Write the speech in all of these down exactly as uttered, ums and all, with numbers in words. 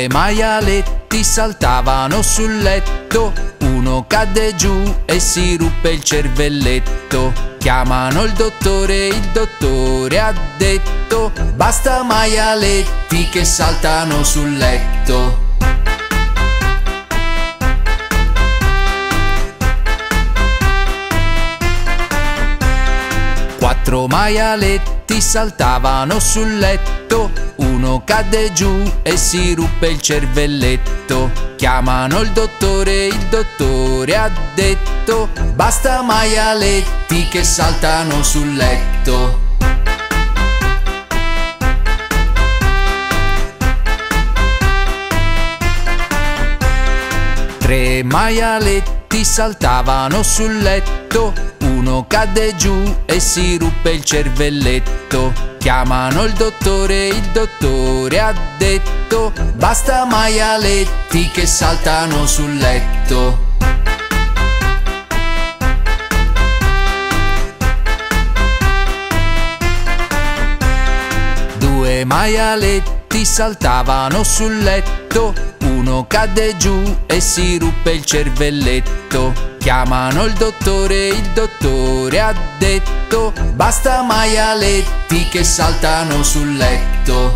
Due maialetti saltavano sul letto, uno cadde giù e si ruppe il cervelletto. Chiamano il dottore, il dottore ha detto: basta maialetti che saltano sul letto. Quattro maialetti saltavano sul letto, uno cadde giù e si ruppe il cervelletto. Chiamano il dottore, il dottore ha detto: basta maialetti che saltano sul letto. Tre maialetti saltavano sul letto, uno cadde giù e si ruppe il cervelletto. Chiamano il dottore, il dottore ha detto: basta maialetti che saltano sul letto. Due maialetti saltavano sul letto, uno cadde giù e si ruppe il cervelletto. Chiamano il dottore, il dottore ha detto: basta maialetti che saltano sul letto.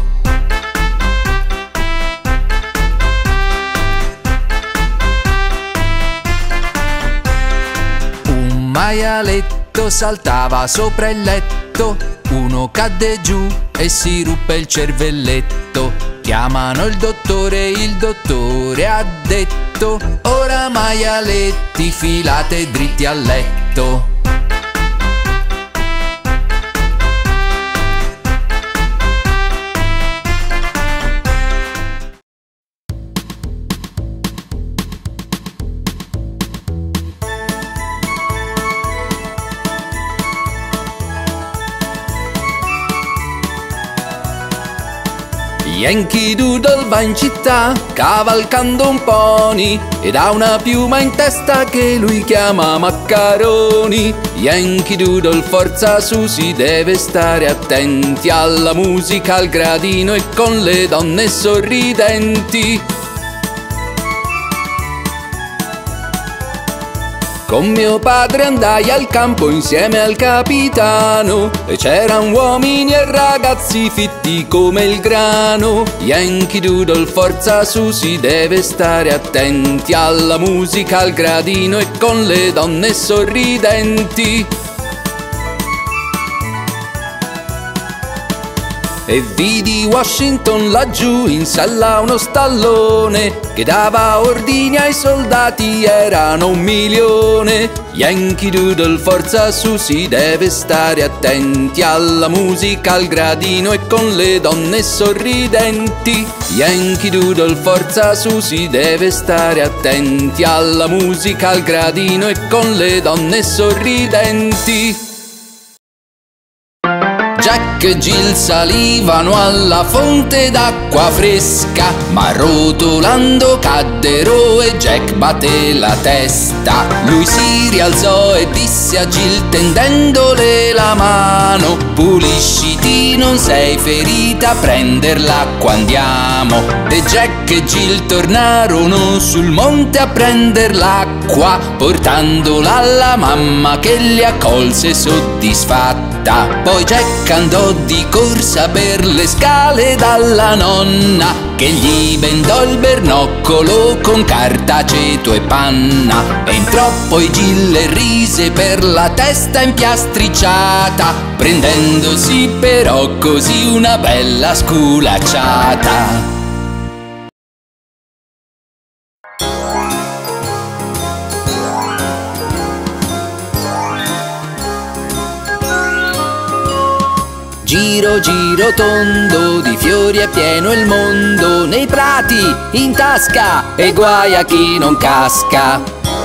Un maialetto saltava sopra il letto, uno cadde giù e si ruppe il cervelletto. Chiamano il dottore, il dottore ha detto: ora maialetti filate dritti a letto. Yankee Doodle va in città cavalcando un pony ed ha una piuma in testa che lui chiama maccaroni. Yankee Doodle, forza su, si deve stare attenti alla musica, al gradino e con le donne sorridenti. Con mio padre andai al campo insieme al capitano e c'eran uomini e ragazzi fitti come il grano. Yankee Doodle, forza su, si deve stare attenti alla musica, al gradino e con le donne sorridenti. E vidi Washington laggiù in sella a uno stallone che dava ordini ai soldati, erano un milione. Yankee Doodle, forza su, si deve stare attenti alla musica, al gradino e con le donne sorridenti. Yankee Doodle, forza su, si deve stare attenti alla musica, al gradino e con le donne sorridenti. Jack e Jill salivano alla fonte d'acqua fresca, ma rotolando caddero e Jack batté la testa. Lui si rialzò e disse a Jill tendendole la mano: pulisciti, non sei ferita, a prender l'acqua andiamo. E Jack e Jill tornarono sul monte a prender l'acqua, portandola alla mamma che li accolse soddisfatta. Poi Jack andò di corsa per le scale dalla nonna, che gli bendò il bernoccolo con carta, aceto e panna. Entrò poi Jill e rise per la testa impiastricciata, prendendosi però così una bella sculacciata. Giro giro tondo, di fiori è pieno il mondo, nei prati, in tasca, e guai a chi non casca.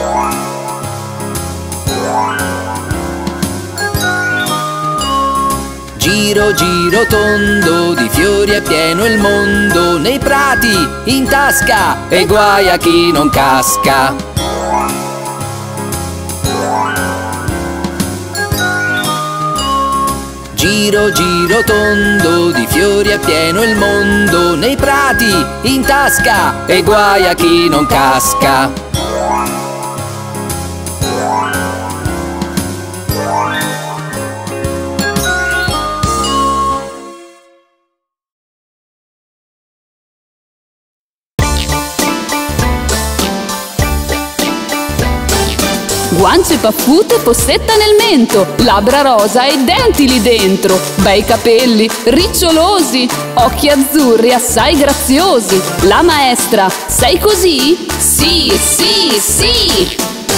Giro giro tondo, di fiori è pieno il mondo, nei prati, in tasca, e guai a chi non casca. Giro giro tondo, di fiori è pieno il mondo, nei prati, in tasca, e guai a chi non casca. Guance paffute, fossetta nel mento, labbra rosa e denti lì dentro, bei capelli, ricciolosi, occhi azzurri assai graziosi. La maestra, sei così? Sì, sì, sì!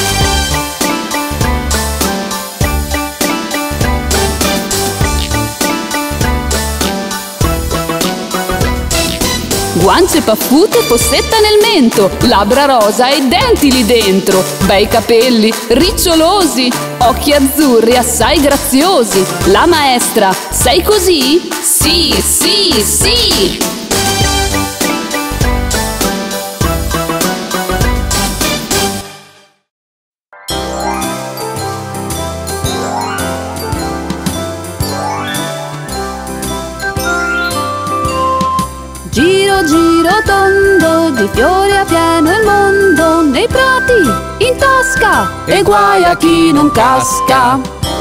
Guance paffute, fossetta nel mento, labbra rosa e denti lì dentro, bei capelli, ricciolosi, occhi azzurri assai graziosi. La maestra, sei così? Sì, sì, sì! Giro giro tondo, di fiori a pieno il mondo, nei prati, in tasca, e guai a chi non casca.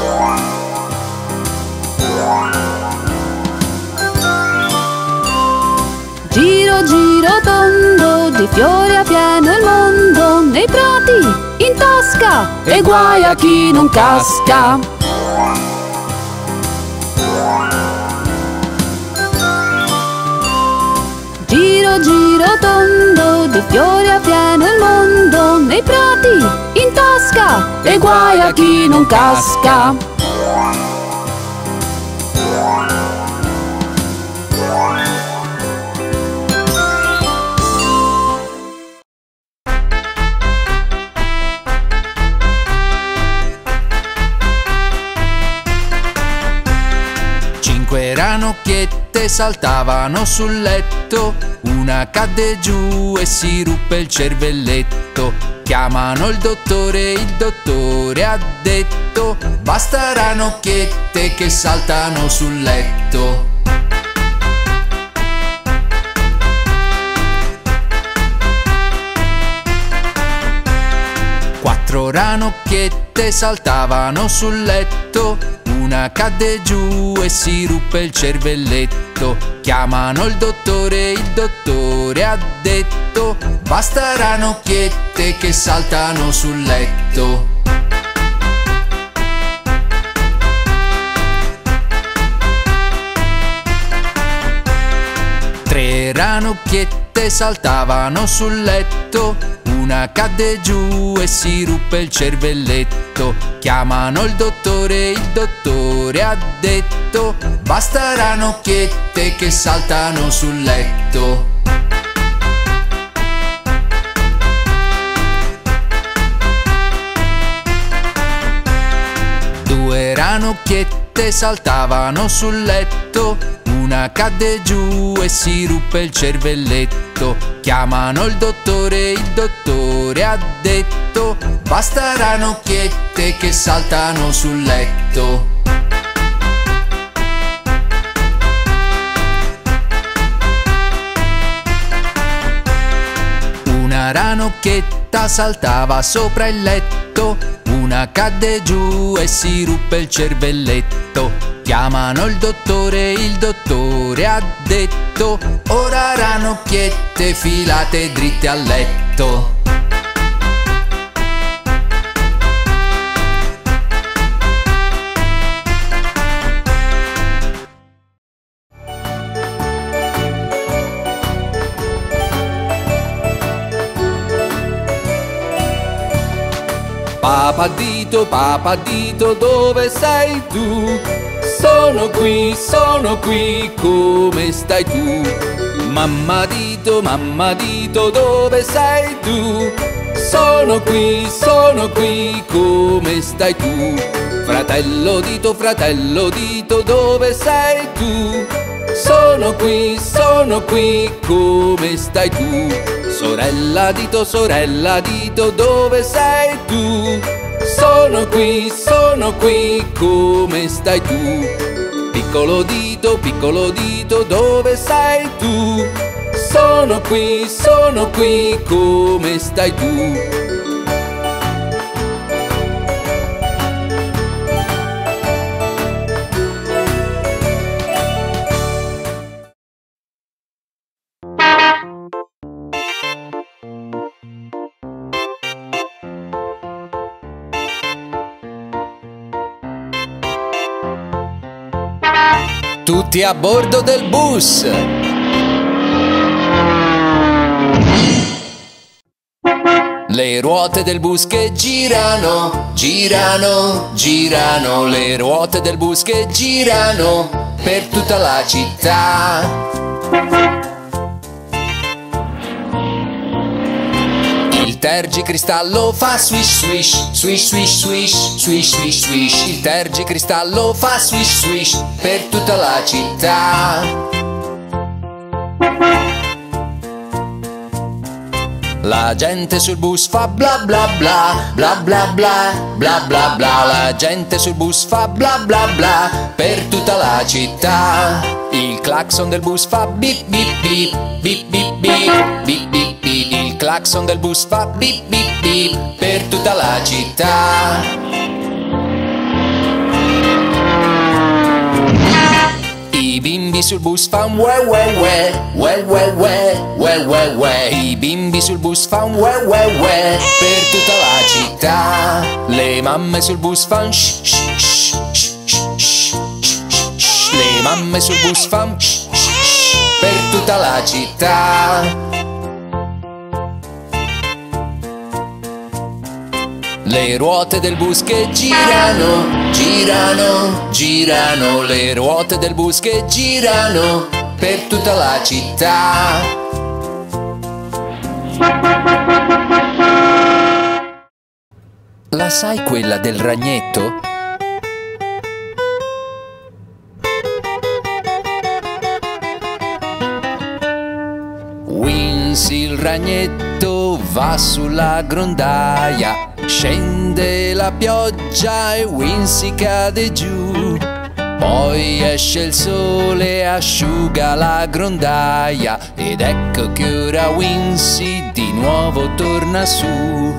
Giro giro tondo, di fiori a pieno il mondo, nei prati, in tasca, e guai a chi non casca. Giro giro tondo, di fiori a pieno il mondo, nei prati, in tasca, e guai a chi non casca. Cinque ranocchiette saltavano sul letto, una cadde giù e si ruppe il cervelletto. Chiamano il dottore, il dottore ha detto: basta ranocchiette che saltano sul letto. Quattro ranocchiette saltavano sul letto, una cadde giù e si ruppe il cervelletto. Chiamano il dottore, il dottore ha detto: basta ranocchiette che saltano sul letto. Tre ranocchiette saltavano sul letto, una cadde giù e si ruppe il cervelletto. Chiamano il dottore, il dottore ha detto: basta ranocchiette che saltano sul letto. Due ranocchiette saltavano sul letto, una cadde giù e si ruppe il cervelletto. Chiamano il dottore, il dottore ha detto: basta ranocchiette che saltano sul letto. Una ranocchietta saltava sopra il letto, una cadde giù e si ruppe il cervelletto. Chiamano il dottore, il dottore ha detto: ora ranocchiette filate dritte al letto. Papà dito, papà dito, dove sei tu? Sono qui, sono qui, come stai tu? Mamma dito, mamma dito, dove sei tu? Sono qui, sono qui, come stai tu? Fratello dito, fratello dito, dove sei tu? Sono qui, sono qui, come stai tu? Sorella dito, sorella dito, dove sei tu? Sono qui, sono qui, come stai tu? piccolo dito, piccolo dito, dove sei tu? Sono qui, sono qui, come stai tu? Tutti a bordo del bus! Le ruote del bus che girano, girano, girano. Le ruote del bus che girano per tutta la città. Il tergicristallo fa swish swish, swish swish swish, swish swish swish. Il tergicristallo fa swish swish per tutta la città. La gente sul bus fa bla bla bla, bla bla bla, bla bla bla. La gente sul bus fa bla bla bla per tutta la città. Il clacson del bus fa bip bip bip, bip bip bip, bip bip bip. Il clacson del bus fa bip bip bip per tutta la città. I bimbi sul bus fan we we we, we we we, we we we. I bimbi sul bus fan we we we per tutta la città. Le mamme sul bus fan shh shh shh shh shh shh. Le mamme sul bus fan shh shh per tutta la città. Le ruote del bus che girano, girano, girano. Le ruote del bus che girano per tutta la città. La sai quella del ragnetto? Wincy il ragnetto va sulla grondaia. Scende la pioggia e Wincy cade giù. Poi esce il sole e asciuga la grondaia. Ed ecco che ora Wincy di nuovo torna su.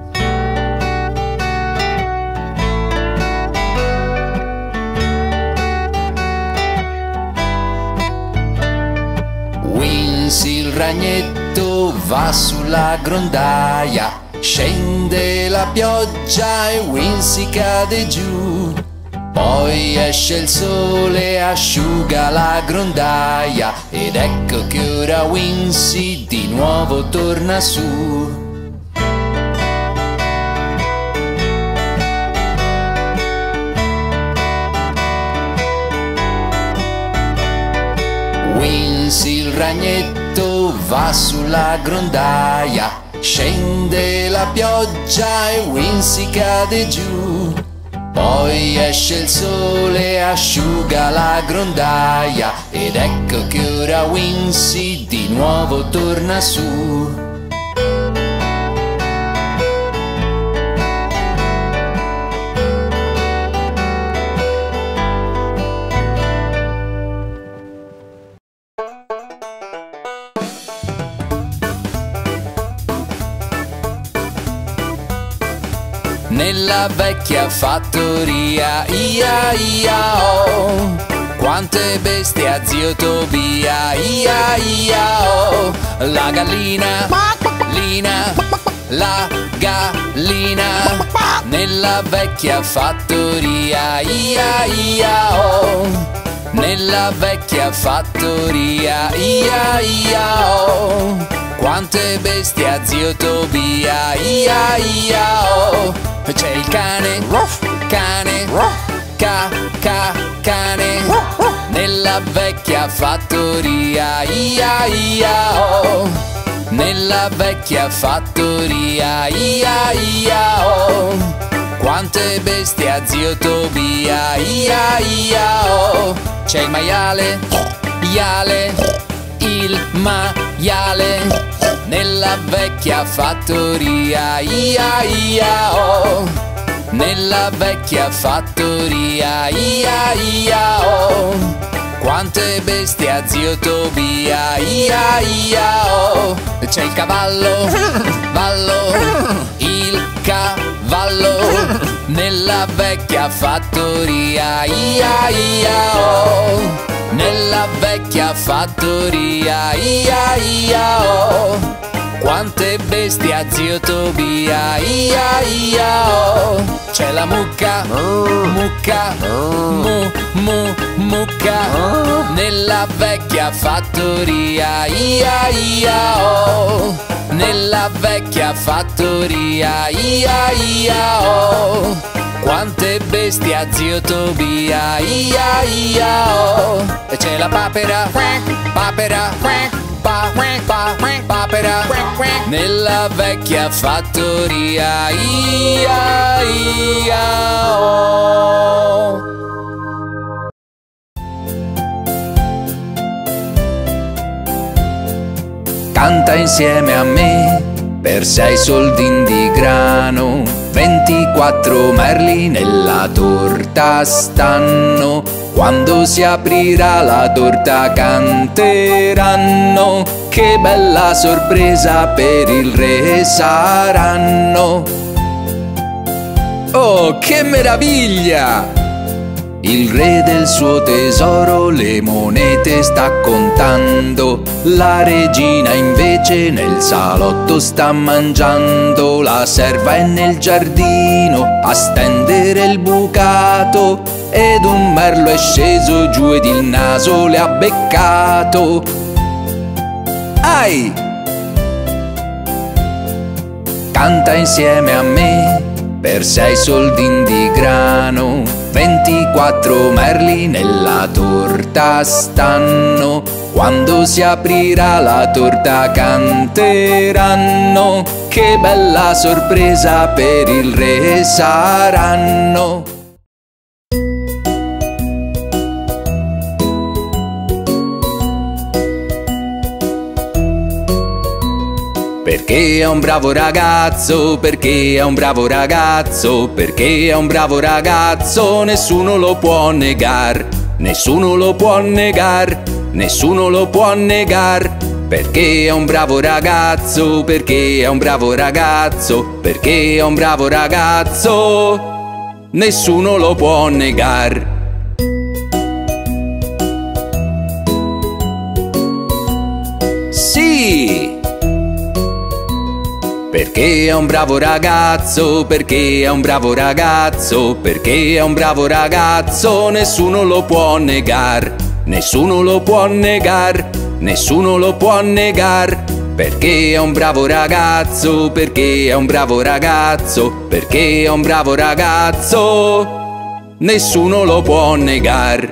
Wincy il ragnetto va sulla grondaia. Scende la pioggia e Wincy cade giù. Poi esce il sole e asciuga la grondaia. Ed ecco che ora Wincy di nuovo torna su. Wincy il ragnetto va sulla grondaia. Scende la pioggia e Wincy cade giù. Poi esce il sole e asciuga la grondaia. Ed ecco che ora Wincy di nuovo torna su. Nella vecchia fattoria, ia ia oh, quante bestie a zio Tobia, ia ia oh. La gallina, lina, la gallina. Nella vecchia fattoria, ia ia oh, nella vecchia fattoria, ia ia oh, quante bestie a zio Tobia, ia ia oh. C'è il cane, cane, ca, ca, cane. Nella vecchia fattoria, ia ia oh, nella vecchia fattoria, ia ia oh, quante bestie a zio Tobia, ia ia oh. C'è il maiale, iale, il maiale. Nella vecchia fattoria, ia ia oh, nella vecchia fattoria. Ia ia oh, quante bestie a zio Tobia. Ia ia oh, c'è il cavallo, vallo, il cavallo nella vecchia fattoria. Ia ia oh, nella vecchia fattoria. Ia ia oh, quante bestie a zio Tobia. Ia ia oh, c'è la mucca, mucca, mu, mu, mucca nella vecchia fattoria. Ia ia oh, nella vecchia fattoria. Ia ia oh, quante bestie a zio Tobia. Ia ia oh, e c'è la papera, papera, pa, pa, papera nella vecchia fattoria. Ia ia oh. Canta insieme a me per sei soldini di grano, ventiquattro merli nella torta stanno. Quando si aprirà la torta canteranno, che bella sorpresa per il re saranno. Oh, che meraviglia! Il re del suo tesoro le monete sta contando, la regina invece nel salotto sta mangiando. La serva è nel giardino a stendere il bucato, ed un merlo è sceso giù ed il naso le ha beccato. Ai! Canta insieme a me per sei soldini di grano, ventiquattro merli nella torta stanno. Quando si aprirà la torta canteranno, che bella sorpresa per il re saranno. Perché è un bravo ragazzo, perché è un bravo ragazzo, perché è un bravo ragazzo, nessuno lo può negar, nessuno lo può negar, nessuno lo può negar. Perché è un bravo ragazzo, perché è un bravo ragazzo, perché è un bravo ragazzo, nessuno lo può negar. Sì! Perché è un bravo ragazzo, perché è un bravo ragazzo, perché è un bravo ragazzo, nessuno lo può negar, nessuno lo può negar, nessuno lo può negar. Perché è un bravo ragazzo, perché è un bravo ragazzo, perché è un bravo ragazzo, nessuno lo può negar.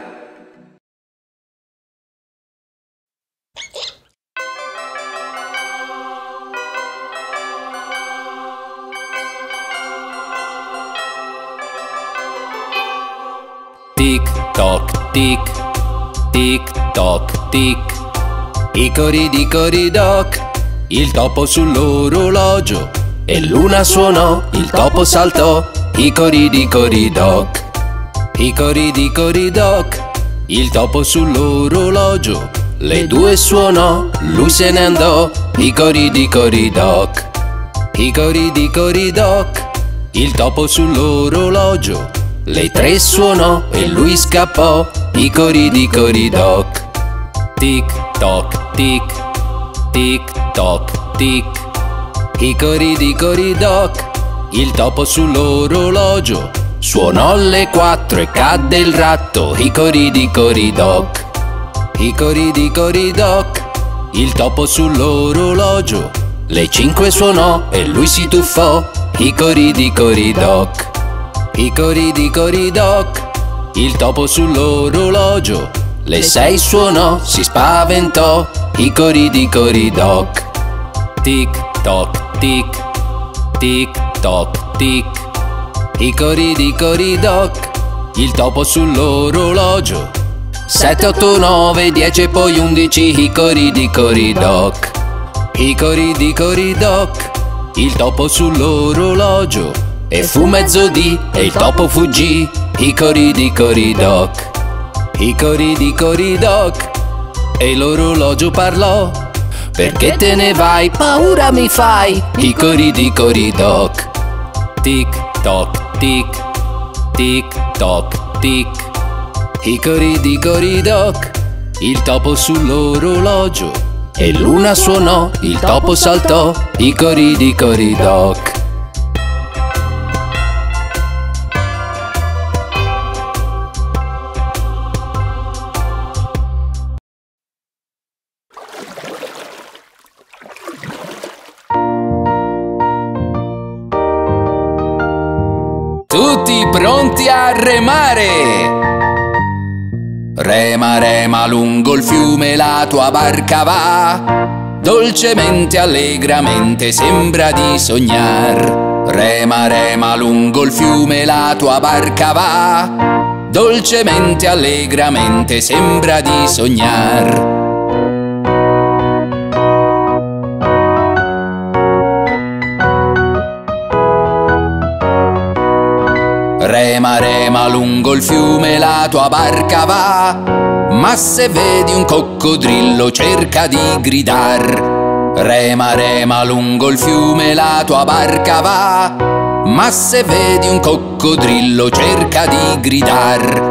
Tic toc tic, tic toc tic, icoridi coridoc, il topo sull'orologio, e l'una suonò, il topo saltò, icoridi coridoc, icoridi coridoc, il topo sull'orologio, le due suonò, lui se ne andò, icoridi coridoc, icoridi coridoc, il topo sull'orologio, le tre suonò e lui scappò, icoridi coridoc. Tic toc tic, tic toc tic, icoridi coridoc, il topo sull'orologio, suonò le quattro e cadde il ratto, icoridi coridoc, icoridi coridoc, il topo sull'orologio, le cinque suonò e lui si tuffò, icoridi coridoc. Icoridi coridoc, il topo sull'orologio, le sei suonò, si spaventò, icoridi coridoc. Tic toc tic, tic toc tic, icoridi coridoc, il topo sull'orologio. Sette, otto, nove, dieci e poi undici, icoridi coridoc. Icoridi coridoc, il topo sull'orologio, E fu mezzodì e il topo fuggì. Hicoridicoridoc, hicoridicoridoc. E l'orologio parlò: perché te ne vai? Paura mi fai. Hicoridicoridoc. Tic toc tic, tic toc tic. Hicoridicoridoc. Il topo sull'orologio e l'una suonò, il topo saltò. Hicoridicoridoc. Tutti pronti a remare! Rema, rema lungo il fiume, la tua barca va. Dolcemente, allegramente, sembra di sognar. Rema, rema lungo il fiume, la tua barca va. Dolcemente, allegramente, sembra di sognar. Rema, rema lungo il fiume, la tua barca va. Ma se vedi un coccodrillo cerca di gridar. Rema, rema lungo il fiume, la tua barca va. Ma se vedi un coccodrillo cerca di gridar.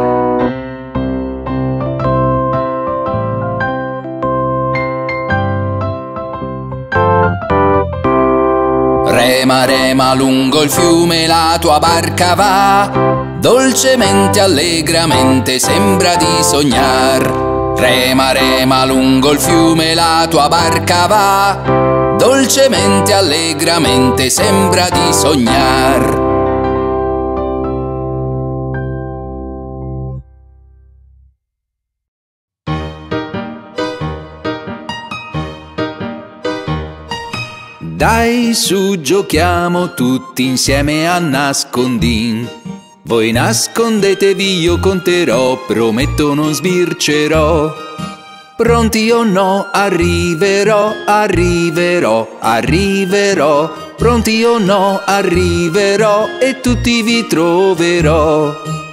Rema, rema lungo il fiume, la tua barca va. Dolcemente, allegramente, sembra di sognar. Rema, rema lungo il fiume, la tua barca va. Dolcemente, allegramente, sembra di sognar. Dai su, giochiamo tutti insieme a nascondin. Voi nascondetevi, io conterò, prometto non sbircerò. Pronti o no, arriverò, arriverò, arriverò. Pronti o no, arriverò e tutti vi troverò.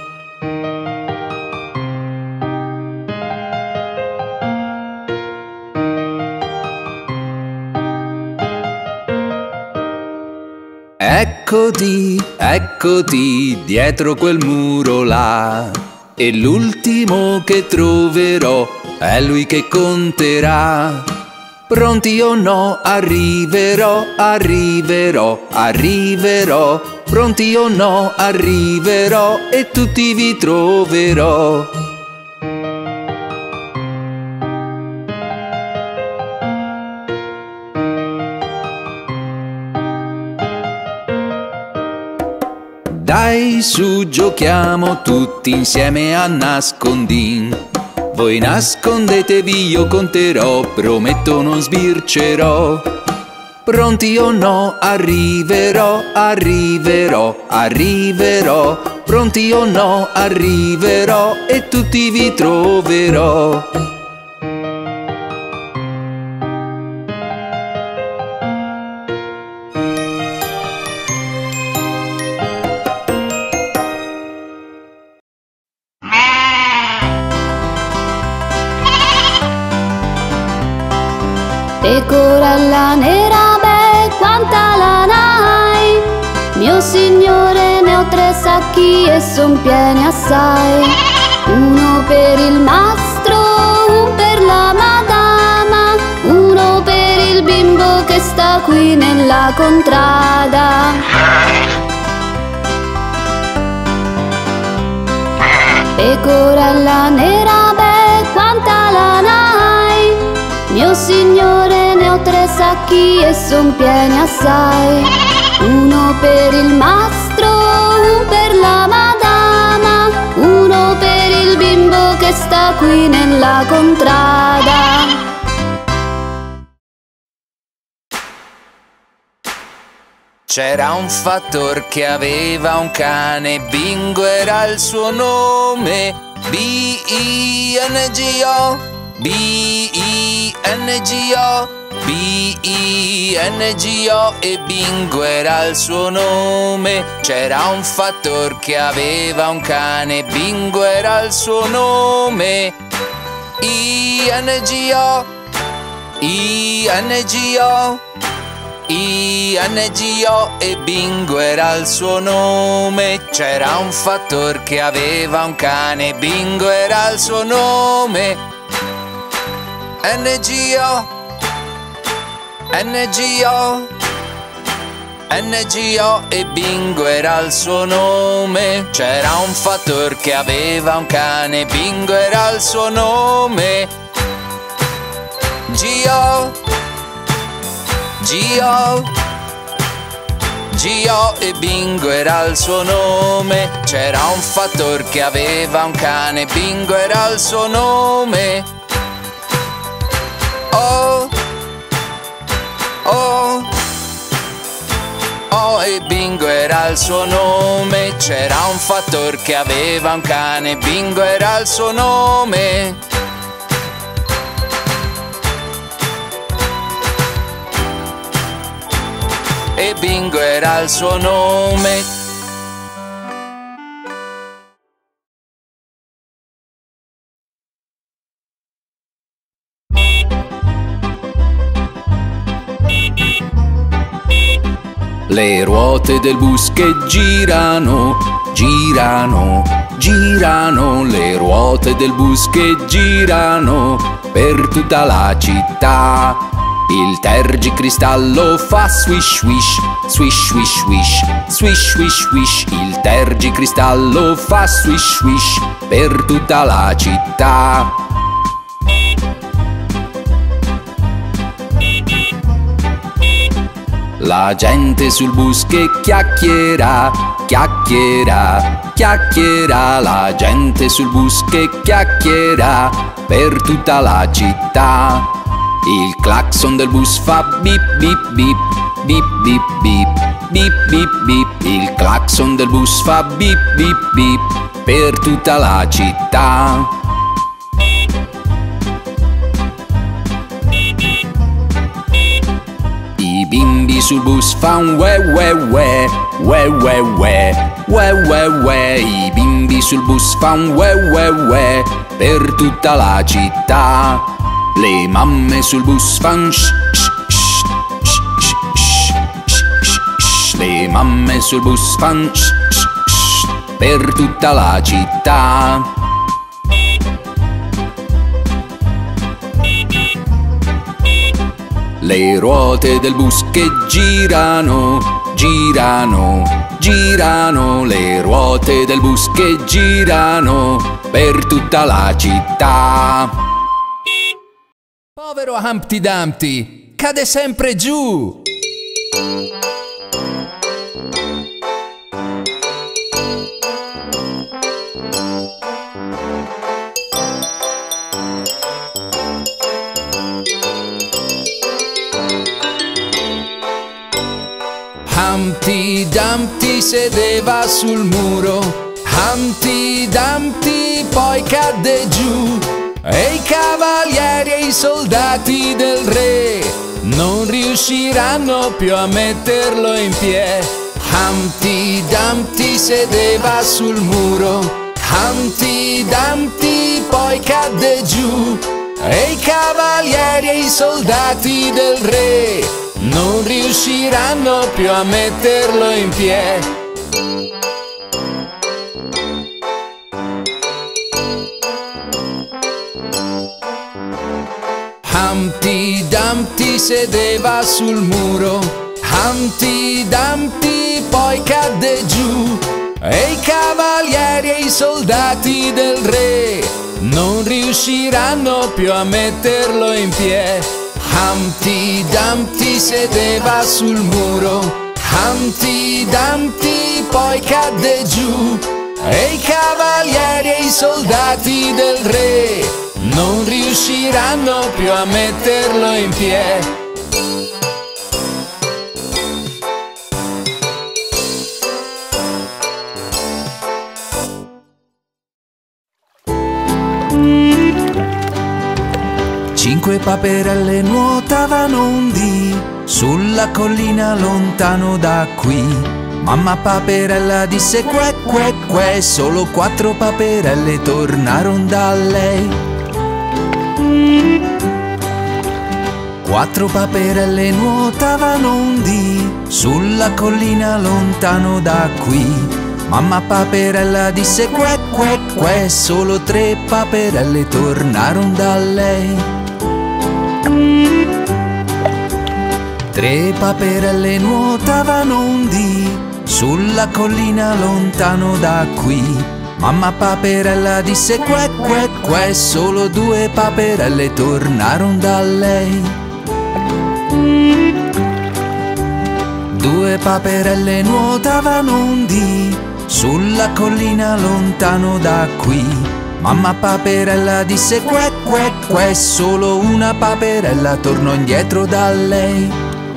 Eccoti, eccoti, dietro quel muro là. E l'ultimo che troverò è lui che conterà. Pronti o no, arriverò, arriverò, arriverò. Pronti o no, arriverò e tutti vi troverò. Dai su, giochiamo tutti insieme a nascondin. Voi nascondetevi, io conterò, prometto non sbircerò. Pronti o no, arriverò, arriverò, arriverò. Pronti o no, arriverò e tutti vi troverò. Pecorella nera, beh, quanta lana hai? Mio signore, ne ho tre sacchi e son pieni assai. Uno per il mastro, un per la madama, uno per il bimbo che sta qui nella contrada. Pecorella nera, beh, quanta lana hai? Mio signore, ne ho tre sacchi e son pieni assai. Uno per il mastro, un per la madama, uno per il bimbo che sta qui nella contrada. C'era un fattor che aveva un cane, Bingo era il suo nome. B I N G O, B I N G O. B I N G O e Bingo era il suo nome. C'era un fattor che aveva un cane, Bingo era il suo nome. I N G O, I N G O, I N G O e Bingo era il suo nome. C'era un fattor che aveva un cane, Bingo era il suo nome. N G O, N G O, N G O e Bingo era il suo nome. C'era un fattor che aveva un cane, Bingo era il suo nome. G O, G O, G O e Bingo era il suo nome. C'era un fattor che aveva un cane, Bingo era il suo nome. O, O, O e Bingo era il suo nome. C'era un fattor che aveva un cane, Bingo era il suo nome. E Bingo era il suo nome. Le ruote del bus che girano, girano, girano. Le ruote del bus che girano per tutta la città. Il tergicristallo fa swish swish, swish swish swish, swish swish swish. Il tergicristallo fa swish swish per tutta la città. La gente sul bus che chiacchiera, chiacchiera, chiacchiera. La gente sul bus che chiacchiera per tutta la città. Il clacson del bus fa bip bip bip, bip bip bip, bip bip bip. Il clacson del bus fa bip bip bip per tutta la città. I bimbi sul bus fan we we we, we we we, we we we. I bimbi sul bus fan we we we per tutta la città. Le mamme sul bus fan shh shh shh shh shh shh shh. Le mamme sul bus fan shh shh shh per tutta la città. Le ruote del bus che girano, girano, girano. Le ruote del bus che girano per tutta la città. Povero Humpty Dumpty, cade sempre giù. Humpty Dumpty sedeva sul muro, Humpty Dumpty poi cadde giù. E i cavalieri e i soldati del re non riusciranno più a metterlo in piedi. Humpty Dumpty sedeva sul muro, Humpty Dumpty poi cadde giù. E i cavalieri e i soldati del re non riusciranno più a metterlo in piedi. Humpty Dumpty sedeva sul muro, Humpty Dumpty poi cadde giù. E i cavalieri e i soldati del re non riusciranno più a metterlo in piedi. Humpty Dumpty sedeva sul muro, Humpty Dumpty poi cadde giù. E i cavalieri e i soldati del re non riusciranno più a metterlo in piedi. Cinque paperelle nuotavano un dì sulla collina lontano da qui. Mamma paperella disse que que que, solo quattro paperelle tornarono da lei. Quattro paperelle nuotavano un dì sulla collina lontano da qui. Mamma paperella disse que que que, solo tre paperelle tornarono da lei. Tre paperelle nuotavano un dì sulla collina lontano da qui. Mamma paperella disse que que que, solo due paperelle tornarono da lei. Due paperelle nuotavano un dì sulla collina lontano da qui. Mamma paperella disse que que que, solo una paperella tornò indietro da lei.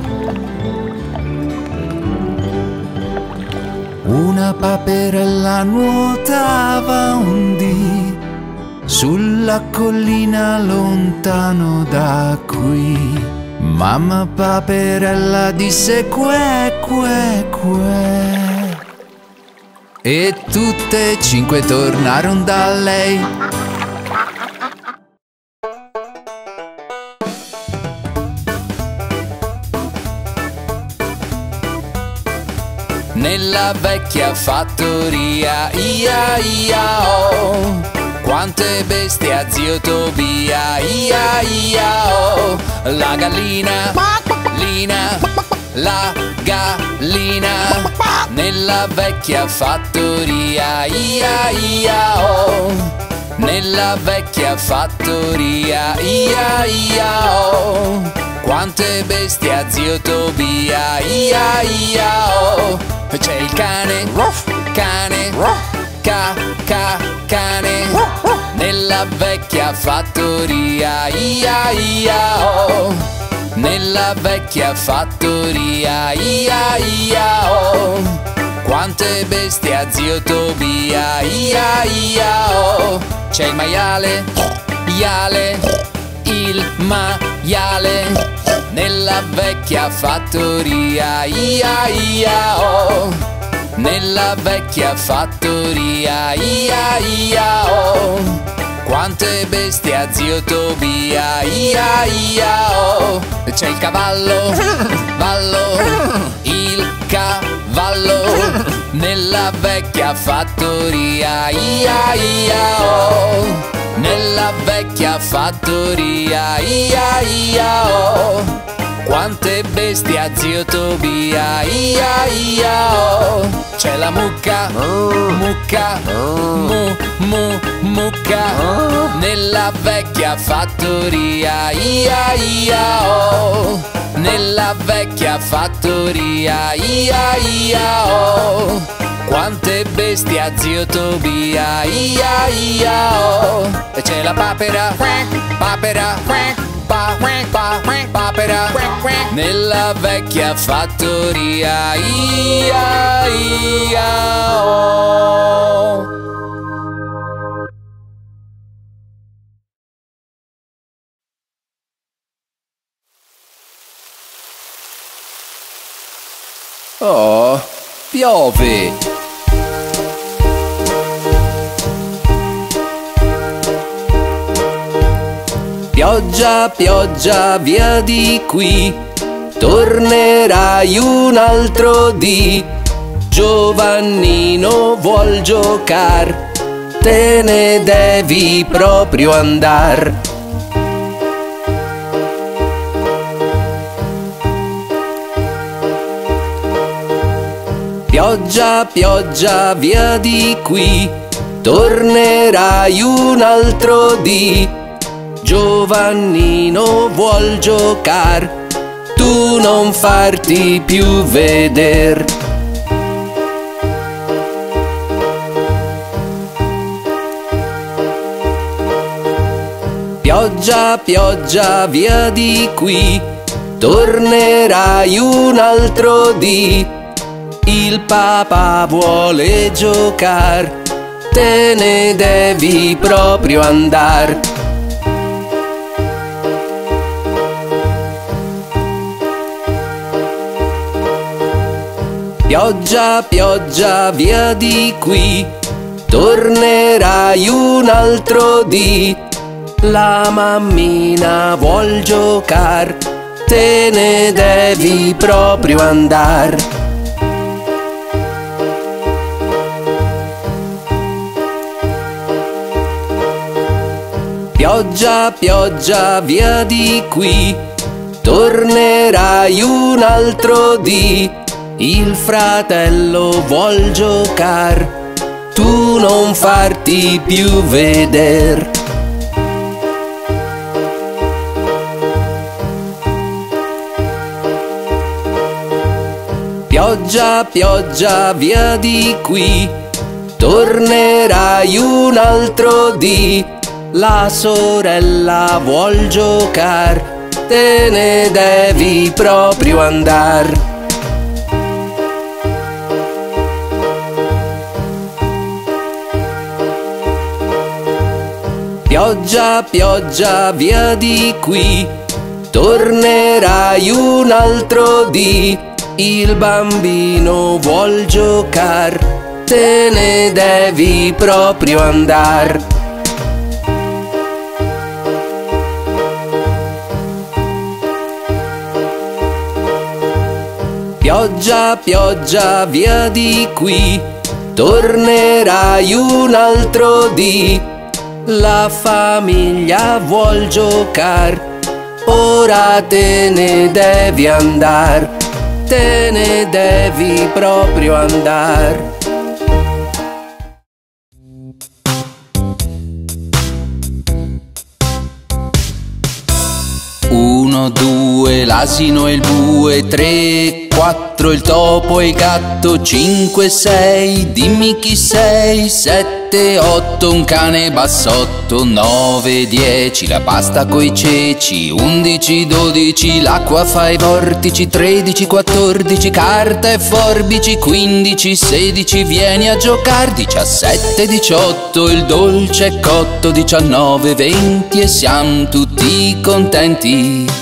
Una paperella nuotava un dì sulla collina lontano da qui. Mamma paperella disse que que que, e tutte e cinque tornarono da lei. Nella vecchia fattoria, ia ia oh, quante bestie a zio Tobia, ia ia oh, la gallina, lina, la gallina. Nella vecchia fattoria, ia ia oh, nella vecchia fattoria, ia ia oh, quante bestie a zio Tobia, ia ia oh. C'è il cane, cane, ca ca cane, nella vecchia fattoria, ia ia oh, nella vecchia fattoria, ia ia oh, quante bestie a zio Tobia, ia ia oh. C'è il maiale, iale, il maiale, nella vecchia fattoria, ia ia oh, nella vecchia fattoria, ia ia oh, quante bestie a zio Tobia, ia ia oh. C'è il cavallo, vallo, il cavallo, nella vecchia fattoria, ia ia oh, nella vecchia fattoria, ia ia oh, quante bestie a zio Tobia, ia ia oh. C'è la mucca, mucca, mu mu mucca, nella vecchia fattoria, ia ia oh, nella vecchia fattoria, ia ia oh, quante bestie a zio Tobia, ia ia oh. E c'è la papera, papera, pa, pa, papera, nella vecchia fattoria, ia ia oh. Oh, piove! Pioggia, pioggia, via di qui, tornerai un altro dì. Giovannino vuol giocar, te ne devi proprio andar. Pioggia, pioggia, via di qui, tornerai un altro dì. Giovannino vuol giocar, tu non farti più veder. Pioggia, pioggia, via di qui, tornerai un altro dì. Il papà vuole giocar, te ne devi proprio andar. Pioggia, pioggia, via di qui, tornerai un altro dì. La mammina vuol giocar, te ne devi proprio andar. Pioggia, pioggia, via di qui, tornerai un altro dì. Il fratello vuol giocar, tu non farti più veder. Pioggia, pioggia, via di qui, tornerai un altro dì. La sorella vuol giocar, te ne devi proprio andar. Pioggia, pioggia, via di qui, tornerai un altro dì. Il bambino vuol giocar, te ne devi proprio andar. Pioggia, pioggia, via di qui, tornerai un altro dì. La famiglia vuol giocar, ora te ne devi andar, te ne devi proprio andar. Uno, due, l'asino e il bue, tre, quattro, il topo e il gatto, cinque, sei, dimmi chi sei, sette, otto, un cane bassotto, nove, dieci, la pasta coi ceci, undici, dodici, l'acqua fa i vortici, tredici, quattordici, carta e forbici, quindici, sedici, vieni a giocare, diciassette, diciotto, il dolce è cotto, diciannove, venti e siamo tutti contenti.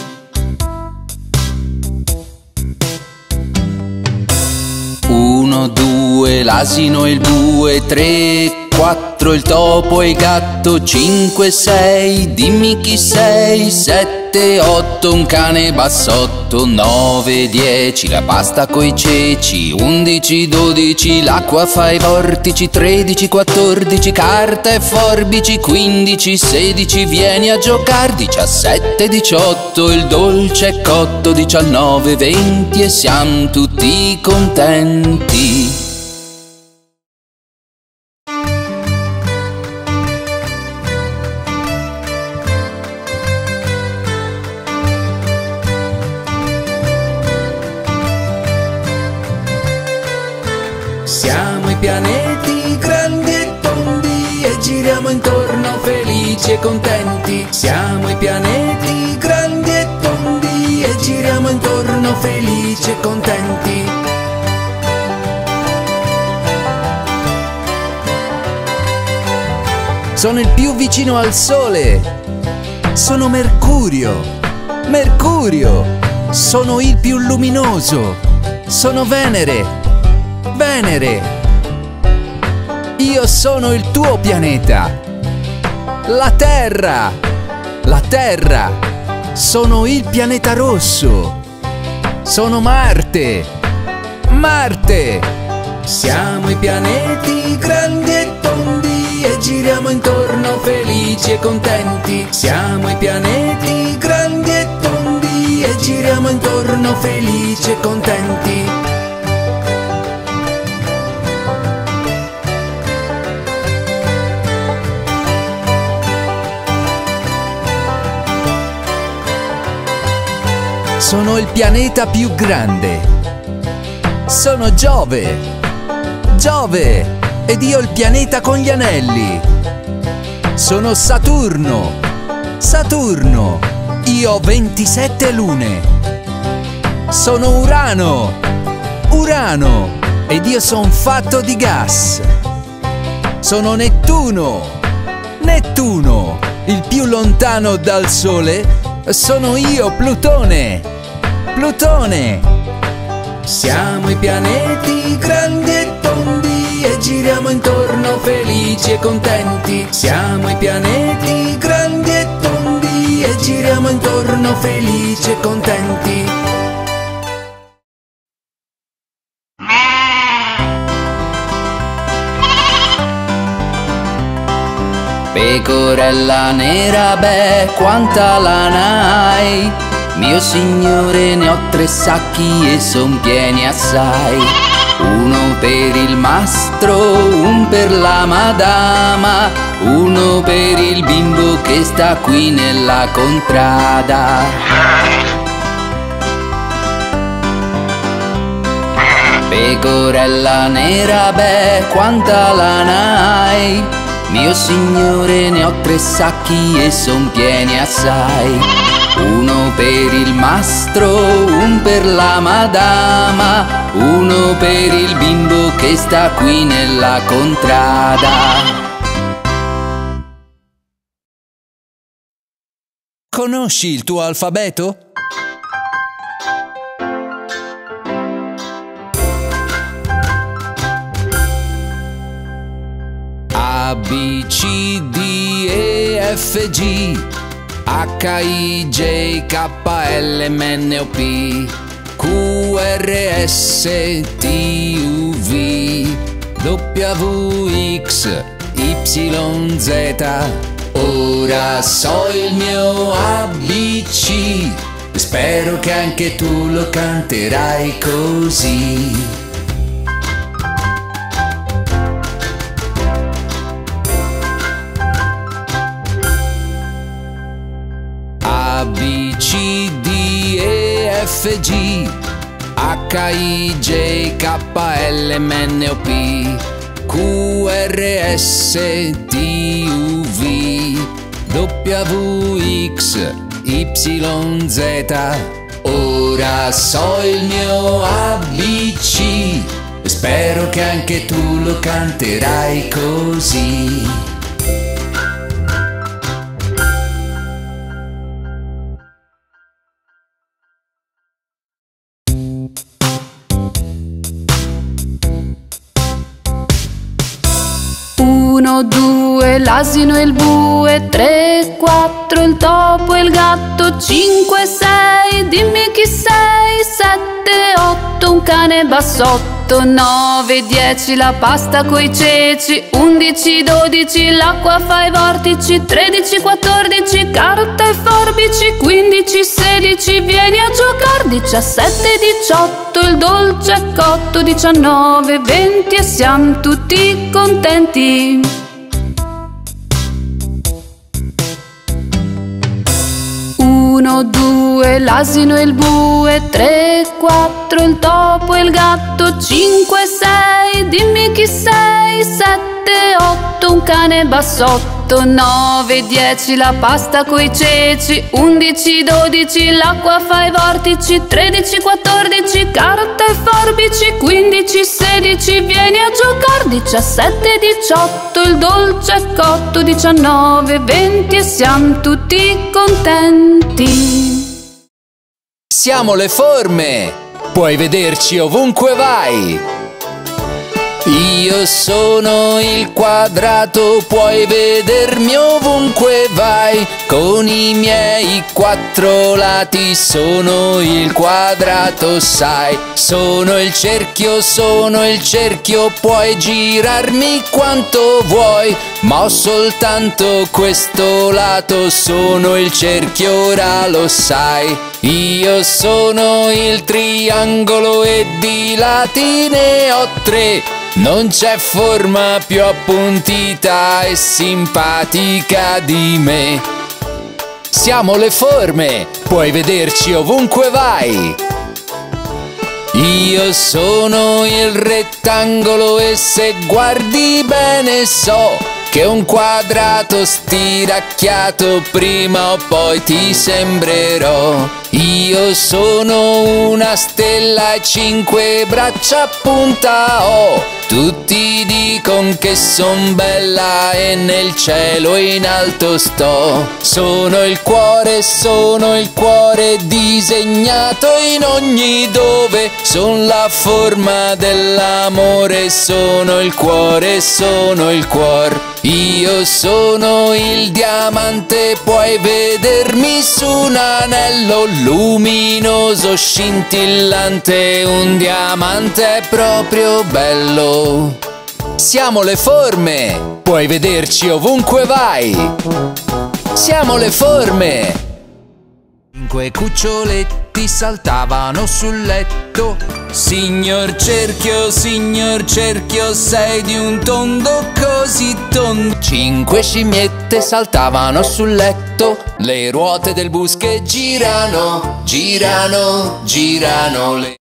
Uno, due, l'asino e il bue, tre, quattro, il topo e il gatto, cinque, sei, dimmi chi sei, sette, otto, un cane bassotto, nove, dieci, la pasta coi ceci, undici, dodici, l'acqua fa i vortici, tredici, quattordici, carta e forbici, quindici, sedici, vieni a giocare, diciassette, diciotto, il dolce è cotto, diciannove, venti e siamo tutti contenti. Siamo i pianeti grandi e tondi e giriamo intorno felici e contenti. Siamo i pianeti grandi e tondi e giriamo intorno felici e contenti. Sono il più vicino al Sole. Sono Mercurio. Mercurio. Sono il più luminoso. Sono Venere. Venere, io sono il tuo pianeta, la Terra, la Terra, sono il pianeta rosso, sono Marte, Marte. Siamo i pianeti grandi e tondi e giriamo intorno felici e contenti. Siamo i pianeti grandi e tondi e giriamo intorno felici e contenti. Sono il pianeta più grande. Sono Giove. Giove. Ed io il pianeta con gli anelli. Sono Saturno. Saturno. Io ho ventisette lune. Sono Urano. Urano. Ed io sono fatto di gas. Sono Nettuno. Nettuno. Il più lontano dal Sole sono io, Plutone. Plutone. Siamo i pianeti grandi e tondi e giriamo intorno felici e contenti. Siamo i pianeti grandi e tondi e giriamo intorno felici e contenti. Pecorella nera, beh, quanta lana hai? Mio signore, ne ho tre sacchi e son pieni assai. Uno per il mastro, un per la madama, uno per il bimbo che sta qui nella contrada. Pecorella nera, beh, quanta lana hai? Mio signore, ne ho tre sacchi e son pieni assai. Uno per il mastro, un per la madama, uno per il bimbo che sta qui nella contrada. Conosci il tuo alfabeto? A, B, C, D, E, F, G, H, I, J, K, L, M, N, O, P, Q, R, S, T, U, V, W, X, Y, Z. Ora so il mio A B C, spero che anche tu lo canterai così. A, B, C, D, E, F, G, H, I, J, K, L, M, N, O, P, Q, R, S, T, U, V, W, X, Y, Z. Ora so il mio A B C, spero che anche tu lo canterai così. Uno, due, l'asino e il bue, tre, quattro, il topo e il gatto, cinque, sei, dimmi chi sei, sette, otto, un cane bassotto, nove, dieci, la pasta coi ceci, undici, dodici, l'acqua fa i vortici, tredici, quattordici, carta e forbici, quindici, sedici, vieni a giocare, diciassette, diciotto, il dolce è cotto, diciannove, venti e siamo tutti contenti. Uno, due, l'asino e il bue, tre, quattro, il topo e il gatto, cinque, sei, dimmi chi sei, sette, otto, un cane bassotto, nove, dieci, la pasta coi ceci, undici, dodici, l'acqua fa i vortici, tredici, quattordici, carta e forbici, quindici, sedici, vieni a giocare, diciassette, diciotto, il dolce è cotto, diciannove, venti e siamo tutti contenti. Siamo le forme, puoi vederci ovunque vai. Io sono il quadrato, puoi vedermi ovunque vai. Con i miei quattro lati sono il quadrato, sai. Sono il cerchio, sono il cerchio, puoi girarmi quanto vuoi. Ma ho soltanto questo lato, sono il cerchio, ora lo sai. Io sono il triangolo e di lati ne ho tre. Non c'è forma più appuntita e simpatica di me. Siamo le forme, puoi vederci ovunque vai. Io sono il rettangolo e se guardi bene so che un quadrato stiracchiato prima o poi ti sembrerò. Io sono una stella e cinque braccia a punta ho. Tutti dicono che son bella e nel cielo in alto sto. Sono il cuore, sono il cuore disegnato in ogni dove. Son la forma dell'amore, sono il cuore, sono il cuor. Io sono il diamante, puoi vedermi su un anello luminoso, scintillante, un diamante è proprio bello. Siamo le forme, puoi vederci ovunque vai. Siamo le forme. Cinque cuccioletti saltavano sul letto. Signor cerchio, signor cerchio, sei di un tondo così tondo. Cinque scimmiette saltavano sul letto. Le ruote del bus che girano, girano, girano le